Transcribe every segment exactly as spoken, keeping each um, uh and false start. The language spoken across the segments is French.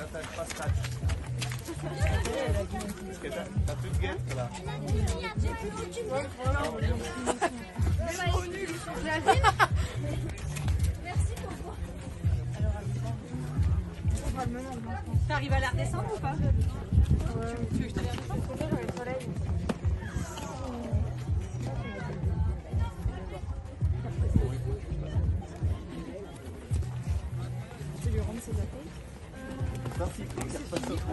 s'appelle pas Scratch. Parce que t'as plus de gueule là. J'ai plus foutu de Merci pour moi. T'arrives à la redescendre ou pas? Ouais. Tu veux que je te la redescende? Le soleil. Tu lui rends ses appels? Non, si, il faut qu'il repasse au fond.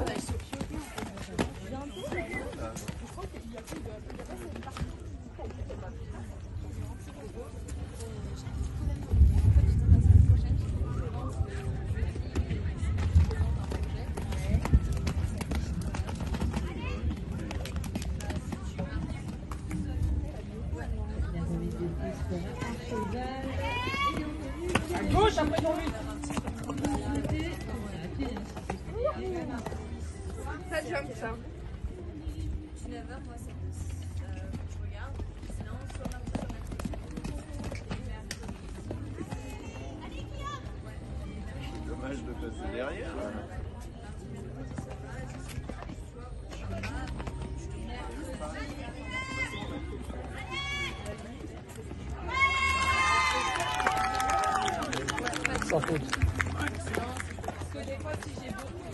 À gauche, après ton but. Ça jump ça. dix-neuf heures, moi c'est euh, je regarde. Sinon, soit mardi, soit mercredi. Dommage de passer derrière. Sans faute. Parce que des fois, si j'ai beaucoup